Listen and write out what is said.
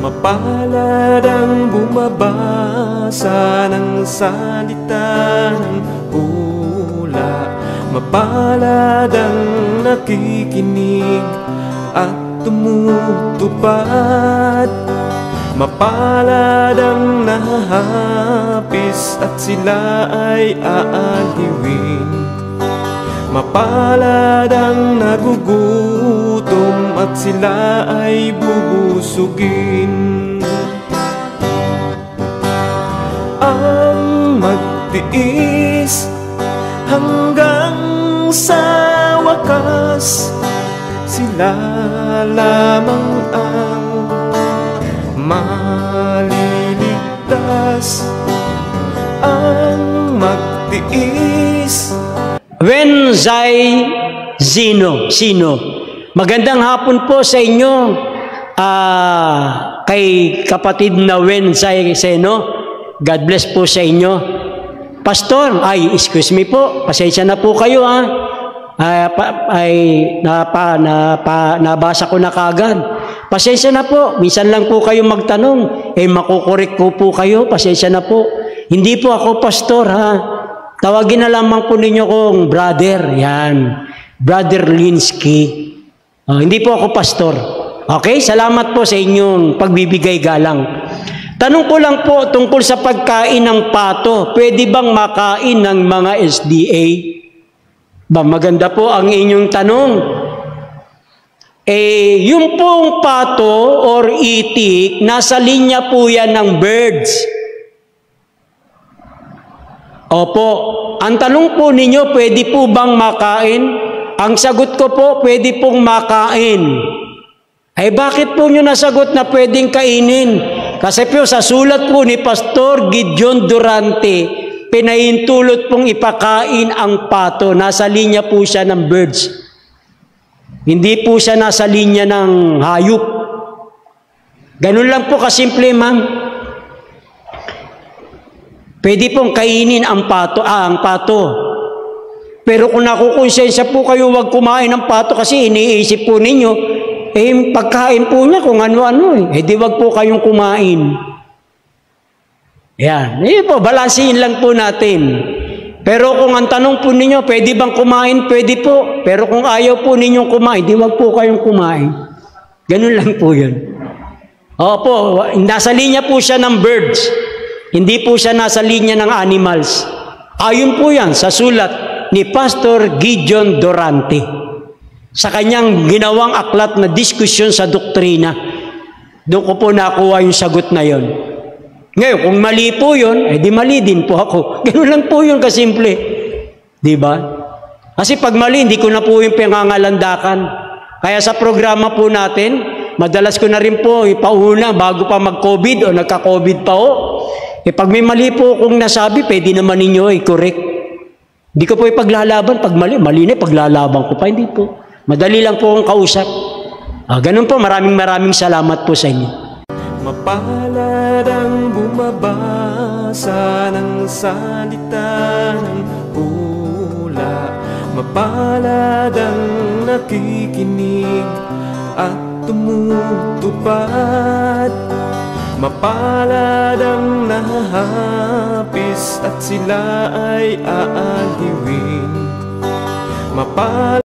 Mapalad ang bumabasa ng salita ng hula. Mapalad ang nakikinig at tumutupad. Mapalad ang nahahapis at sila ay aaliwin. Mapalad ang nagugutom at sila ay bubusugin. Ang magtiis hanggang sa wakas, sila lamang ang maliligtas. Ang magtiis. Wenzai Zino. Magandang hapon po sa inyo, kay kapatid na Wenzai Zino. God bless po sa inyo. Pastor, excuse me po, pasensya na po kayo nabasa ko na kagad. Pasensya na po, minsan lang po kayo magtanong, makukorek ko po kayo, pasensya na po. Hindi po ako pastor Tawagin na lamang po ninyo kong brother, yan. Brother Linsky. Hindi po ako pastor. Okay? Salamat po sa inyong pagbibigay galang. Tanong ko lang po tungkol sa pagkain ng pato. Pwede bang makain ng mga SDA? Maganda po ang inyong tanong. Yung pong pato or itik, nasa linya po yan ng birds. Opo, ang tanong po ninyo, pwede po bang makain? Ang sagot ko po, pwede pong makain. Bakit po nyo nasagot na pwedeng kainin? Kasi po sa sulat po ni Pastor Gideon Durante, pinahintulot pong ipakain ang pato. Nasa linya po siya ng birds. Hindi po siya nasa linya ng hayop. Ganun lang po kasimple, ma'am. Pwede pong kainin ang pato. Pero kung nakukonsensya po kayo, huwag kumain ng pato kasi iniisip po ninyo, pagkain po niya kung ano-ano di wag po kayong kumain. Yan. Po, balansin lang po natin. Pero kung ang tanong po ninyo, pwede bang kumain? Pwede po. Pero kung ayaw po ninyong kumain, di wag po kayong kumain. Ganun lang po yun. Opo, nasa linya po siya ng birds. Hindi po siya nasa linya ng animals. Ayon po yan sa sulat ni Pastor Gideon Durante sa kanyang ginawang aklat na diskusyon sa doktrina. Doon ko po nakuha yung sagot na yon. Ngayon, kung mali po yun, di mali din po ako. Ganun lang po yun kasimple. Diba? Kasi pag mali, hindi ko na po yung pingangalandakan. Kaya sa programa po natin, madalas ko na rin po ipauna bago pa mag-COVID o nagka-COVID pa pag may mali po kung nasabi, pwede naman ninyo i-correct. Hindi ko po ipaglalaban. Pag mali na ipaglalaban ko pa. Hindi po. Madali lang po akong kausap. Ganun po. Maraming salamat po sa inyo. Mapalad ang bumabasa ng salita ng hula. Mapalad ang nakikinig at tumutupad. Mapalad ang nahahapis at sila ay aaliwin. Mapalad